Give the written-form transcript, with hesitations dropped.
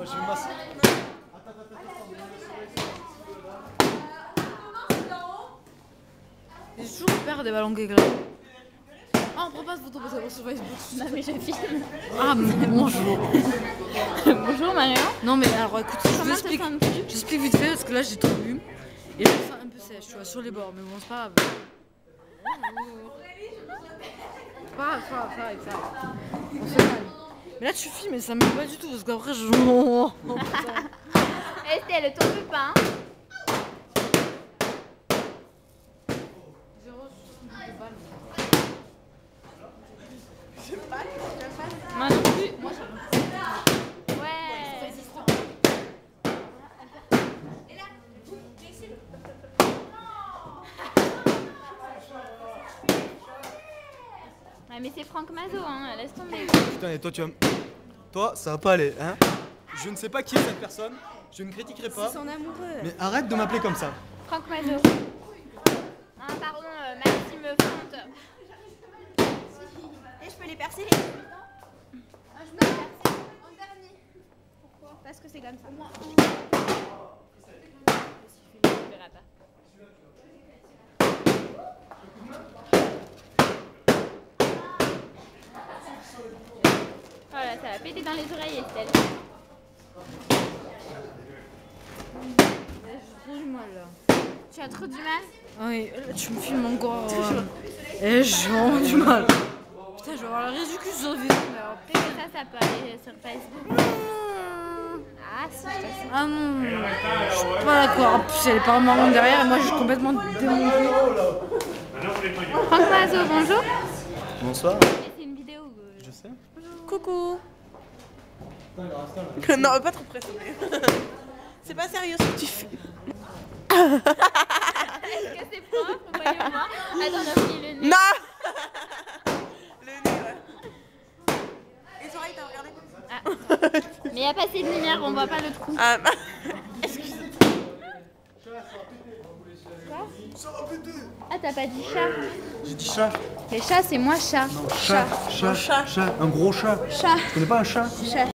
je me masse. J'ai toujours peur des ballons gay là. Ah, on prend pas de photo parce que sur Facebook. Non mais je filme. Ah, mais bonjour. Bonjour Marion. Non, mais alors écoute, je vous Comment explique. te sens-tu? J'explique vite fait parce que là j'ai trop bu. Et je me sens un peu sèche, tu vois, sur les bords. Mais bon, c'est pas grave. Pas grave. On se calme. Mais là tu filmes et ça me plaît pas du tout parce qu'après je. Oh, putain. Estelle, tombe pas. Hein. Moi non plus. Moi ouais. Ouais, mais c'est Franck Mazo, hein, laisse tomber. Putain, et toi, tu vas. Toi, ça va pas aller, hein? Je ne sais pas qui est cette personne, je ne critiquerai pas. C'est son amoureux. Mais arrête de m'appeler comme ça. Franck Mazo. Ah, pardon, Maxime Fonte. Et je peux les percer Ah, je peux les percer en dernier. Pourquoi? parce que c'est comme ça. Tu verras pas. Voilà, ça va péter dans les oreilles, Estelle. J'ai trop du mal là. Tu as trop du mal? Oui, là tu me filmes encore. Et j'ai vraiment du mal. Putain, je vais avoir la réduction sur le vidéo. Peut-être que ça peut aller sur Facebook. Ah, si, je t'assure. Ah non, je suis pas d'accord. En plus, elle est pas marrant derrière et moi je suis complètement démontée. Franck Mazo, bonjour. Bonsoir. Et c'est une vidéo. Je sais. Coucou. Non, pas trop pressé. C'est pas sérieux ce que tu fais. Est-ce que c'est propre? Voyez-moi. Attends, on a pris le nez. Non. Le nez, ouais. Les oreilles, t'as regardé? Ah. Mais il n'y a pas assez de lumière, on voit pas le trou. Ah, Ah, t'as pas dit chat? J'ai dit chat. Les chats, c'est moi chat. Chat. Un gros chat. Chat. Tu connais pas un chat? Chat.